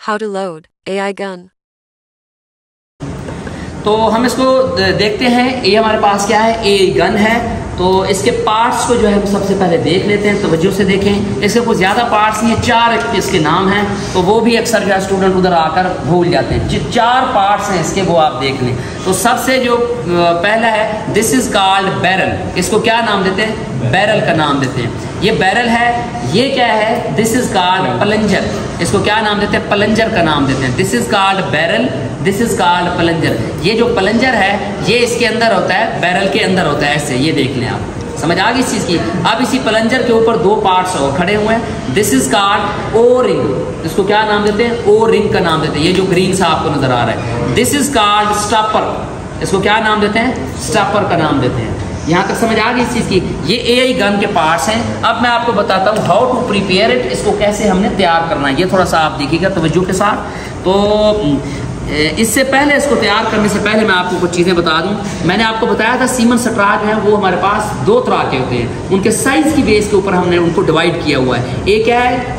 How to load AI gun. तो हम इसको देखते हैं। ये हमारे पास क्या है, ए गन है। तो इसके पार्ट्स को जो है हम सबसे पहले देख लेते हैं, तवज्जो से देखें। इसके कुछ ज़्यादा पार्ट्स नहीं है, 4 इसके नाम हैं, तो वो भी अक्सर जो है स्टूडेंट उधर आकर भूल जाते हैं। जो 4 पार्ट्स हैं इसके वो आप देख लें। तो सबसे जो पहला है, दिस इज़ कॉल्ड बैरल। इसको क्या नाम देते हैं, बैरल का नाम देते हैं। ये बैरल है। ये क्या है, दिस इज़ कॉल्ड प्लंजर। इसको क्या नाम देते हैं, प्लंजर का नाम देते हैं। This is called barrel, this is called plunger. ये जो प्लंजर है ये इसके अंदर होता है, बैरल के अंदर होता है। ऐसे ये देख लें आप, समझ आ गई इस चीज़ की। अब इसी प्लंजर के ऊपर 2 पार्ट्स और खड़े हुए हैं। This is called O ring. इसको क्या नाम देते हैं, ओ रिंग का नाम देते हैं। ये जो ग्रीन सा आपको नजर आ रहा है, दिस इज कॉल्ड स्टॉपर। इसको क्या नाम देते हैं, स्टॉपर का नाम देते हैं। यहाँ तक समझ आ गई इस चीज़ की। ये एआई गन के पार्ट्स हैं। अब मैं आपको बताता हूँ हाउ टू प्रिपेयर इट। इसको कैसे हमने तैयार करना है, ये थोड़ा सा आप देखिएगा तवज्जो के साथ। तो इससे पहले, इसको तैयार करने से पहले मैं आपको कुछ चीज़ें बता दूं। मैंने आपको बताया था सीमन स्ट्रा जो है वो हमारे पास 2 तरह के होते हैं। उनके साइज़ की बेस के ऊपर हमने उनको डिवाइड किया हुआ है। एक क्या है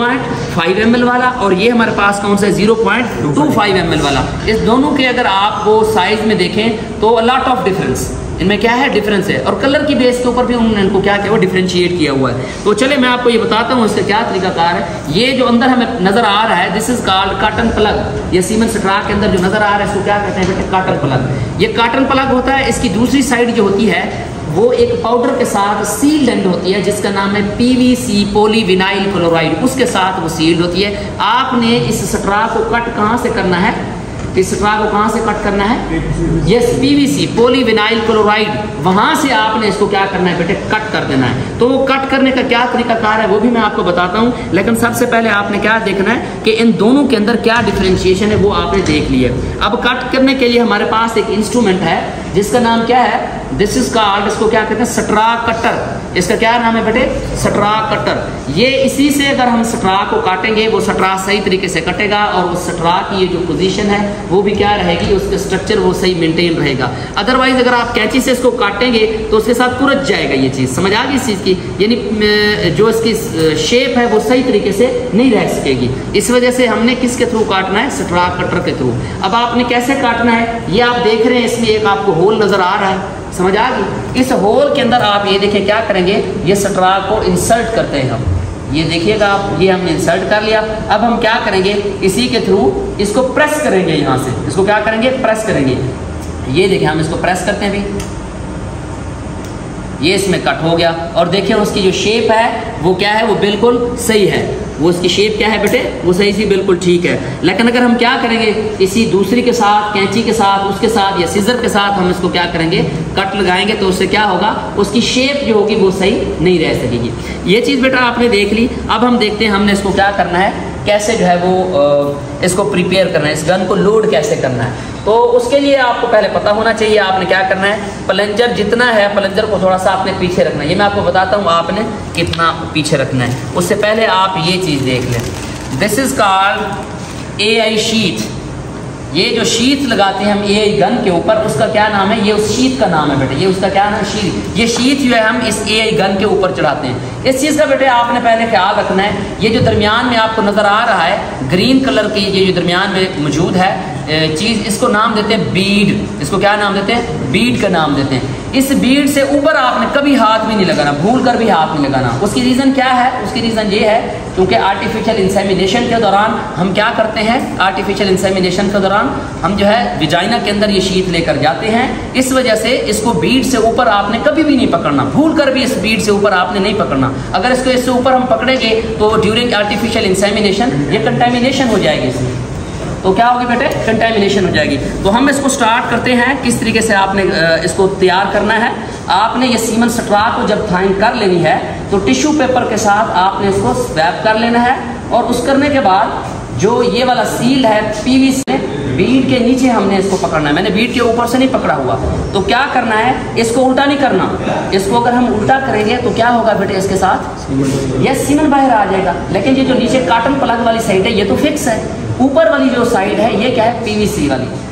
0.5 ml वाला, और ये हमारे पास कौन सा है 0.25 ml वाला। इस दोनों के अगर आप वो साइज़ में देखें तो लॉट ऑफ डिफरेंस इनमें क्या है, डिफरेंस है। और कलर की बेस के ऊपर भी उन्होंने इनको क्या किया, वो डिफरेंशिएट किया हुआ है। तो चले मैं आपको ये बताता हूँ इसका क्या तरीकाकार है। ये जो अंदर हमें नजर आ रहा है, this is called cotton plug. ये सीमन स्ट्रा के अंदर जो नजर आ रहा है इसको क्या कहते हैं बेटे, कॉटन प्लग। ये कॉटन प्लग होता है। इसकी दूसरी साइड जो होती है वो एक पाउडर के साथ सील्ड एंड होती है, जिसका नाम है पीवीसी, पॉलीविनाइल क्लोराइड। उसके साथ वो सील्ड होती है। आपने इस स्ट्रा को कट कहाँ से करना है, इस स्ट्रा को कहाँ से कट करना है, यस पीवीसी, पॉलीविनाइल क्लोराइड। वहां से आपने इसको क्या करना है बेटे, कट कर देना है। तो वो कट करने का क्या तरीकाकार है वो भी मैं आपको बताता हूँ। लेकिन सबसे पहले आपने क्या देखना है कि इन दोनों के अंदर क्या डिफरेंशिएशन है वो आपने देख लिया। अब कट करने के लिए हमारे पास एक इंस्ट्रूमेंट है जिसका नाम क्या है, दिस इज कॉल्ड, इसको क्या कहते हैं, स्ट्रा कटर। इसका क्या नाम है बेटे, स्ट्रा कटर। ये इसी से अगर हम स्ट्रा को काटेंगे वो स्ट्रा सही तरीके से कटेगा, और उस स्ट्रा की ये जो पोजीशन है वो भी क्या रहेगी, उसका स्ट्रक्चर वो सही मेंटेन रहेगा। अदरवाइज अगर आप कैंची से इसको काटेंगे तो उसके साथ कुरच जाएगा ये चीज़। समझ आ गई इस चीज़ की, यानी जो इसकी शेप है वो सही तरीके से नहीं रह सकेगी। इस वजह से हमने किसके थ्रू काटना है, स्ट्रा कटर के थ्रू। अब आपने कैसे काटना है ये आप देख रहे हैं, इसमें एक आपको होल नजर आ रहा है, समझ आ गई। इस होल के अंदर आप ये देखें क्या करेंगे, ये स्ट्रा को इंसर्ट करते हैं हम। ये देखिएगा आप, ये हमने इंसर्ट कर लिया। अब हम क्या करेंगे, इसी के थ्रू इसको प्रेस करेंगे। यहाँ से इसको क्या करेंगे, प्रेस करेंगे। ये देखिए हम इसको प्रेस करते हैं भी, ये इसमें कट हो गया। और देखिए उसकी जो शेप है वो क्या है, वो बिल्कुल सही है। वो इसकी शेप क्या है बेटे, वो सही सी बिल्कुल ठीक है। लेकिन अगर हम क्या करेंगे, इसी दूसरी के साथ, कैंची के साथ, उसके साथ या सीजर के साथ हम इसको क्या करेंगे, कट लगाएंगे, तो उससे क्या होगा, उसकी शेप जो होगी वो सही नहीं रह सकेगी। ये चीज़ बेटा आपने देख ली। अब हम देखते हैं हमने इसको क्या करना है, कैसे जो है वो इसको प्रिपेयर करना है, इस गन को लोड कैसे करना है। तो उसके लिए आपको पहले पता होना चाहिए आपने क्या करना है। प्लंजर जितना है, प्लंजर को थोड़ा सा आपने पीछे रखना है। ये मैं आपको बताता हूँ आपने कितना पीछे रखना है। उससे पहले आप ये चीज़ देख लें, this is called AI sheet. ये जो शीट लगाते हैं हम एआई गन के ऊपर, उसका क्या नाम है, ये उस शीट का नाम है बेटे। ये उसका क्या नाम है, शीट। ये शीट जो है हम इस एआई गन के ऊपर चढ़ाते हैं। इस चीज़ का बेटे आपने पहले ख्याल रखना है, ये जो दरमियान में आपको नज़र आ रहा है ग्रीन कलर की, ये जो दरमियान में मौजूद है चीज़, इसको नाम देते हैं बीड। इसको क्या नाम देते हैं, बीड का नाम देते हैं। इस बीड से ऊपर आपने कभी हाथ भी नहीं लगाना, भूल कर भी हाथ नहीं लगाना। उसकी रीज़न क्या है, उसकी रीज़न ये है क्योंकि आर्टिफिशियल इंसेमिनेशन के दौरान हम क्या करते हैं, आर्टिफिशियल इंसेमिनेशन के दौरान हम जो है विजाइना के अंदर ये शीट लेकर जाते हैं। इस वजह से इसको बीड से ऊपर आपने कभी भी नहीं पकड़ना, भूल कर भी इस बीड से ऊपर आपने नहीं पकड़ना। अगर इसको इससे ऊपर हम पकड़ेंगे तो ड्यूरिंग आर्टिफिशियल इंसेमिनेशन ये कंटेमिनेशन हो जाएगी इसमें। तो क्या होगी बेटे, कंटेमिनेशन हो जाएगी। तो हम इसको स्टार्ट करते हैं किस तरीके से आपने इसको तैयार करना है। आपने ये सीमन स्ट्रा को जब थाइन कर लेनी है तो टिश्यू पेपर के साथ आपने इसको स्वैप कर लेना है। और उस करने के बाद जो ये वाला सील है पीवीसी, बीड के नीचे हमने इसको पकड़ना है। मैंने बीड के ऊपर से नहीं पकड़ा हुआ। तो क्या करना है, इसको उल्टा नहीं करना। इसको अगर हम उल्टा करेंगे तो क्या होगा बेटे, इसके साथ यह सीमन बाहर आ जाएगा। लेकिन ये जो नीचे कॉटन प्लग वाली साइड है ये तो फिक्स है। ऊपर वाली जो साइड है ये क्या है, पीवीसी वाली।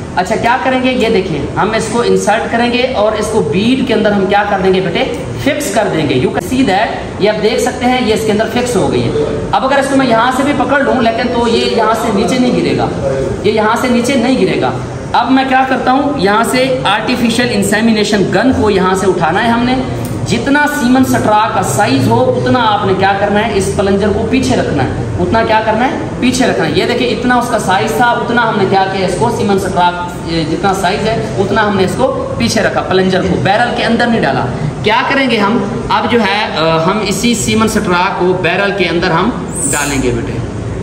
अच्छा क्या करेंगे, ये देखिए हम इसको इंसर्ट करेंगे और इसको बीड के अंदर हम क्या कर देंगे बेटे, फिक्स कर देंगे। यू कैन सी दैट, ये आप देख सकते हैं ये इसके अंदर फिक्स हो गई है। अब अगर इसको मैं यहाँ से भी पकड़ लूँ लेकिन तो ये यहाँ से नीचे नहीं गिरेगा, ये यहाँ से नीचे नहीं गिरेगा। अब मैं क्या करता हूँ, यहाँ से आर्टिफिशियल इंसेमिनेशन गन को यहाँ से उठाना है हमने। जितना सीमन स्ट्रा का साइज हो उतना आपने क्या करना है, इस प्लंजर को पीछे रखना है, उतना क्या करना है, पीछे रखना है। ये देखिए इतना उसका साइज था, उतना हमने क्या किया, इसको सीमन स्ट्रा जितना साइज है उतना हमने इसको पीछे रखा, प्लंजर को बैरल के अंदर नहीं डाला। क्या करेंगे हम, अब जो है हम इसी सीमन स्ट्रा को बैरल के अंदर हम डालेंगे बेटे।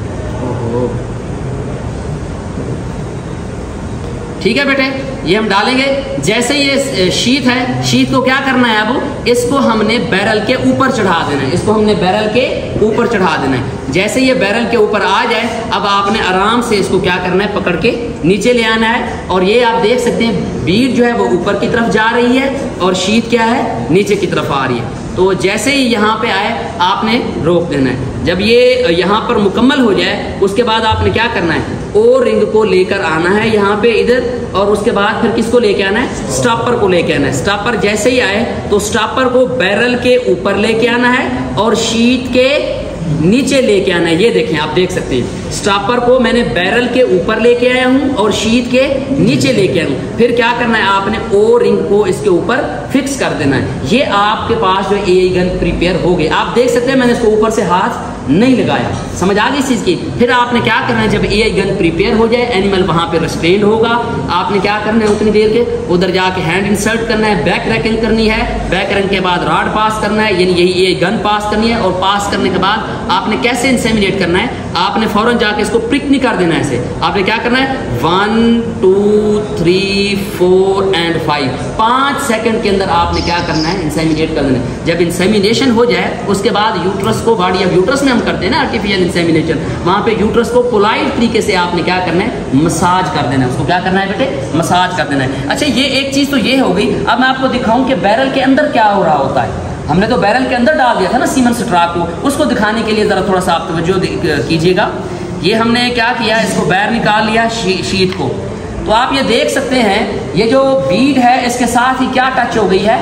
ठीक है बेटे, ये हम डालेंगे। जैसे ये शीट है, शीट को क्या करना है, अब इसको हमने बैरल के ऊपर चढ़ा देना है, इसको हमने बैरल के ऊपर चढ़ा देना है। जैसे ये बैरल के ऊपर आ जाए, अब आपने आराम से इसको क्या करना है, पकड़ के नीचे ले आना है। और ये आप देख सकते हैं बीड जो है वो ऊपर की तरफ जा रही है और शीट क्या है, नीचे की तरफ आ रही है। तो जैसे ही यहाँ पे आए आपने रोक देना है। जब ये यहाँ पर मुकम्मल हो जाए उसके बाद आपने क्या करना है, ओ रिंग को लेकर आना है यहाँ पे इधर, और उसके बाद फिर किसको लेके आना है, स्टॉपर को लेके आना है। स्टॉपर जैसे ही आए तो स्टॉपर को बैरल के ऊपर लेके आना है और शीट के नीचे लेके आना है। ये देखें, आप देख सकते हैं स्टॉपर को मैंने बैरल के ऊपर लेके आया हूं और शीट के नीचे लेके आया हूं। फिर क्या करना है, आपने ओ रिंग को इसके ऊपर फिक्स कर देना है। ये आपके पास जो एआई गन प्रिपेयर हो गई। आप देख सकते हैं मैंने इसको ऊपर से हाथ नहीं लगाया, समझ आ गई इस चीज की। फिर आपने क्या करना है, जब एआई गन प्रिपेयर हो जाए, एनिमल वहां पे रेस्ट्रेंड होगा, आपने क्या करना है, उतनी देर के उधर जाके हैंड इंसर्ट करना है, बैक रैकिंग करनी है, बैक रैकिंग के बाद रॉड पास करना है, यानी यही एआई गन पास करनी है। और पास करने के बाद आपने कैसे इंसेमिनेट करना है, आपने फौरन जाके इसको प्रिक नहीं कर देना है। ऐसे आपने क्या करना है, 1 2 3 4 एंड 5 सेकंड के अंदर आपने क्या करना है, इंसेमिनेट कर देना है। जब इंसेमिनेशन हो जाए उसके बाद यूट्रस को, बॉडी ऑफ यूट्रस में हम करते हैं ना आर्टिफिशियल इंसेमिनेशन, वहां पे यूट्रस को पोलाइट तरीके से आपने क्या करना है, मसाज कर देना है। उसको क्या करना है बेटे, मसाज कर देना है। अच्छा ये एक चीज तो ये हो गई। अब मैं आपको दिखाऊं कि बैरल के अंदर क्या हो रहा होता है। हमने तो बैरल के अंदर डाल दिया था ना सीमन स्ट्रा को, उसको दिखाने के लिए जरा थोड़ा सा आप तवज्जो कीजिएगा। ये हमने क्या किया, इसको बाहर निकाल लिया शीट को। तो आप ये देख सकते हैं ये जो बीड है इसके साथ ही क्या टच हो गई है,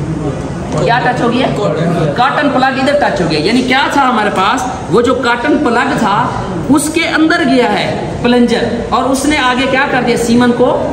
क्या टच हो गई है, कॉटन प्लग इधर टच हो गया। यानी क्या था हमारे पास, वो जो कॉटन प्लग था उसके अंदर गया है प्लंजर, और उसने आगे क्या कर दिया, सीमन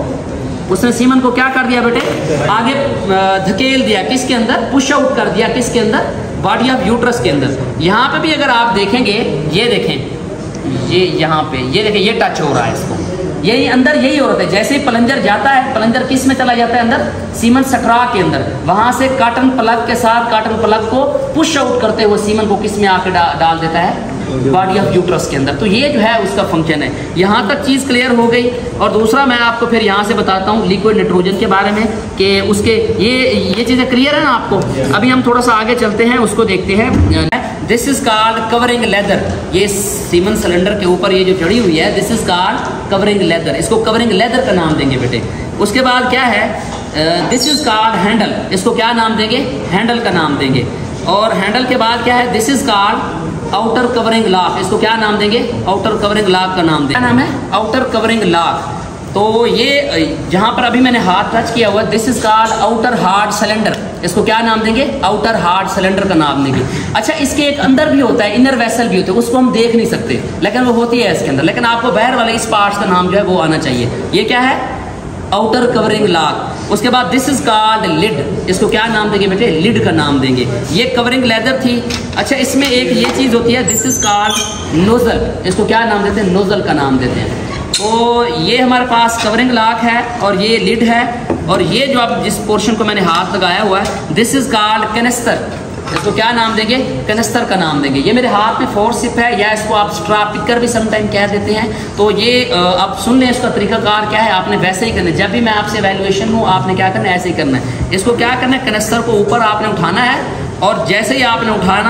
को क्या कर दिया बेटे, आगे धकेल दिया, किसके अंदर, पुश आउट कर दिया, किसके अंदर, बॉडी ऑफ यूट्रस के अंदर। यहाँ पे भी अगर आप देखेंगे, ये देखें, ये यहाँ पे ये देखें, ये टच हो रहा है इसको, यही अंदर यही हो रहा है। जैसे ही प्लंजर जाता है, प्लंजर किस में चला जाता है, अंदर सीमन स्ट्रा के अंदर, वहां से कॉटन प्लग के साथ कॉटन प्लग को पुश आउट करते हुए सीमन को किस में आके डाल देता है, बॉडी ऑफ यूट्रस के अंदर। तो ये जो है उसका फंक्शन है। यहाँ तक चीज़ क्लियर हो गई। और दूसरा मैं आपको फिर यहाँ से बताता हूँ लिक्विड नाइट्रोजन के बारे में, कि उसके ये चीज़ें क्लियर है ना आपको। अभी हम थोड़ा सा आगे चलते हैं, उसको देखते हैं। This is called covering leather. ये सीमन सिलेंडर के ऊपर ये जो चढ़ी हुई है, this is called covering leather. इसको कवरिंग लेदर का नाम देंगे बेटे। उसके बाद क्या है, दिस इज कॉल्ड हैंडल। इसको क्या नाम देंगे, हैंडल का नाम देंगे। और हैंडल के बाद क्या है, this is called outer covering lock. इसको क्या नाम देंगे, आउटर कवरिंग लॉक का नाम देंगे। क्या नाम है, आउटर कवरिंग लॉक। तो ये जहां पर अभी मैंने हाथ टच किया हुआ, this is called outer hard cylinder. इसको क्या नाम देंगे, आउटर हार्ड सिलेंडर का नाम देंगे। अच्छा इसके एक अंदर भी होता है, इनर वेसल भी होता है, उसको हम देख नहीं सकते लेकिन वो होती है इसके अंदर। लेकिन आपको बाहर वाले इस पार्ट्स का नाम जो है वो आना चाहिए। ये क्या है, आउटर कवरिंग लॉक। उसके बाद दिस इज कॉल्ड लिड। इसको क्या नाम देंगे बेटे, लिड का नाम देंगे। ये कवरिंग लेदर थी। अच्छा इसमें एक ये चीज होती है, दिस इज कॉल्ड नोजल। इसको क्या नाम देते हैं, नोजल का नाम देते हैं। तो ये हमारे पास कवरिंग लॉक है और ये लिड है। और ये जो आप जिस पोर्शन को मैंने हाथ लगाया हुआ है, दिस इज कॉल्ड कैनिस्टर। इसको क्या नाम देंगे, कैनिस्टर का नाम देंगे। ये मेरे हाथ में फोर्सिप है, या इसको आप स्ट्रा पिकर भी समटाइम कह देते हैं। तो ये आप सुन लें, इसका तरीकाकार क्या है, आपने वैसे ही करना है। जब भी मैं आपसे वैल्यूएशन हूँ, आपने क्या करना है, ऐसे ही करना है। इसको क्या करना है, कैनिस्टर को ऊपर आपने उठाना है, और जैसे ही आपने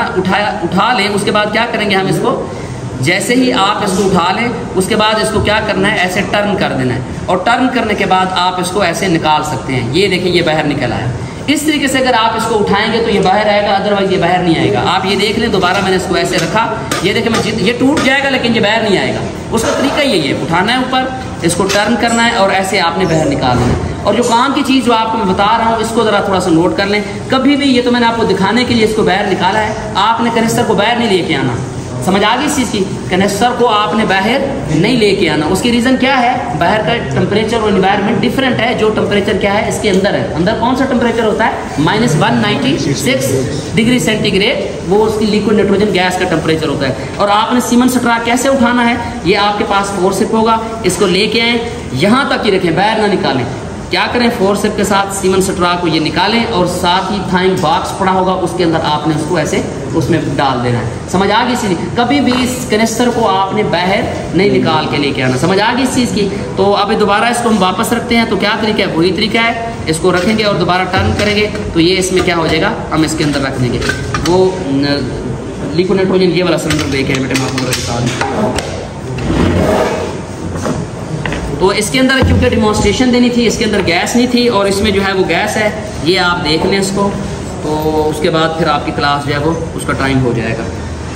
उठा लें, उसके बाद क्या करेंगे हम इसको, जैसे ही आप इसको उठा लें उसके बाद इसको क्या करना है, ऐसे टर्न कर देना है। और टर्न करने के बाद आप इसको ऐसे निकाल सकते हैं। ये देखिए, ये बाहर निकल आया। इस तरीके से अगर आप इसको उठाएंगे तो ये बाहर आएगा, अदरवाइज ये बाहर नहीं आएगा। आप ये देख लें, दोबारा मैंने इसको ऐसे रखा, ये देखें मैं ये टूट जाएगा लेकिन ये बाहर नहीं आएगा। उसका तरीका यही है, उठाना है ऊपर, इसको टर्न करना है और ऐसे आपने बाहर निकालना है। और जो काम की चीज़ जो आपको मैं बता रहा हूँ इसको ज़रा थोड़ा सा नोट कर लें। कभी भी, ये तो मैंने आपको दिखाने के लिए इसको बाहर निकाला है, आपने कनिस्टर को बाहर नहीं लेके आना। समझ आ गई इस चीज़ की? कनेक्टर को आपने बाहर नहीं लेके आना। उसकी रीज़न क्या है? बाहर का टेम्परेचर और एनवायरनमेंट डिफरेंट है। जो टेम्परेचर क्या है इसके अंदर है, अंदर कौन सा टेम्परेचर होता है? -196 डिग्री सेंटीग्रेड, वो उसकी लिक्विड नाइट्रोजन गैस का टेम्परेचर होता है। और आपने सीमन स्ट्राक कैसे उठाना है? ये आपके पास फोर्सिप होगा, इसको लेके आए, यहाँ तक ही रखें, बाहर ना निकालें। क्या करें? फोर्सिप के साथ सीमन स्ट्राक को ये निकालें और साथ ही थाइंग बॉक्स पड़ा होगा उसके अंदर आपने उसको ऐसे उसमें डाल देना है। समझ आ गई इसीलिए कभी भी इस कनेस्टर को आपने बाहर नहीं निकाल के लेके आना। समझ आ गई इस चीज़ की? तो अभी दोबारा इसको हम वापस रखते हैं। तो क्या तरीका है? वही तरीका है, इसको रखेंगे और दोबारा टर्न करेंगे तो ये इसमें क्या हो जाएगा, हम इसके अंदर रख देंगे वो लिक्विड नाइट्रोजन। ये वाला सिलेंडर देखे बेटे, मैं आपको बता दूँ। तो इसके अंदर क्योंकि डिमॉन्स्ट्रेशन देनी थी, इसके अंदर गैस नहीं थी और इसमें जो है वो गैस है, ये आप देख लें इसको। तो उसके बाद फिर आपकी क्लास जो है वो उसका टाइम हो जाएगा।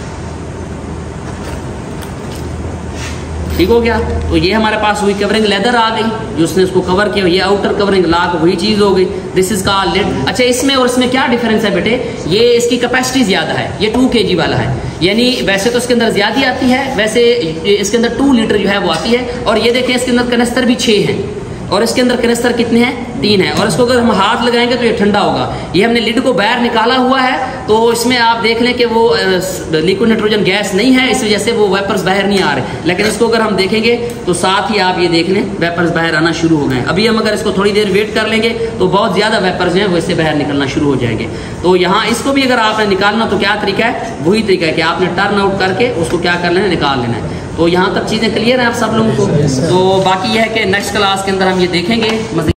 ठीक हो गया? तो ये हमारे पास वही कवरिंग लेदर आ गई जो उसने इसको कवर किया, ये आउटर कवरिंग लाक वही चीज़ हो गई। This is called lid. अच्छा, इसमें और इसमें क्या डिफरेंस है बेटे? ये इसकी कैपेसिटी ज़्यादा है, ये 2 kg वाला है, यानी वैसे तो इसके अंदर ज़्यादा आती है, वैसे इसके अंदर 2 लीटर जो है वो आती है। और ये देखें इसके अंदर कनेस्टर भी 6 हैं और इसके अंदर कनेस्टर कितने हैं? 3 है। और इसको अगर हम हाथ लगाएंगे तो ये ठंडा होगा। ये हमने लिड को बाहर निकाला हुआ है तो इसमें आप देख लें कि वो लिक्विड नाइट्रोजन गैस नहीं है, इस वजह से वो वेपर्स बाहर नहीं आ रहे। लेकिन इसको अगर हम देखेंगे तो साथ ही आप ये देख लें वेपर्स बाहर आना शुरू हो गए। अभी हम अगर इसको थोड़ी देर वेट कर लेंगे तो बहुत ज़्यादा वेपर्स जो हैं वो इससे बाहर निकलना शुरू हो जाएंगे। तो यहाँ इसको भी अगर आपने निकालना तो क्या तरीका है? वही तरीका है कि आपने टर्न आउट करके उसको क्या कर लेना, निकाल लेना है। तो यहाँ तक चीज़ें क्लियर हैं आप सब लोगों को? तो बाकी यह है कि नेक्स्ट क्लास के अंदर हम ये देखेंगे।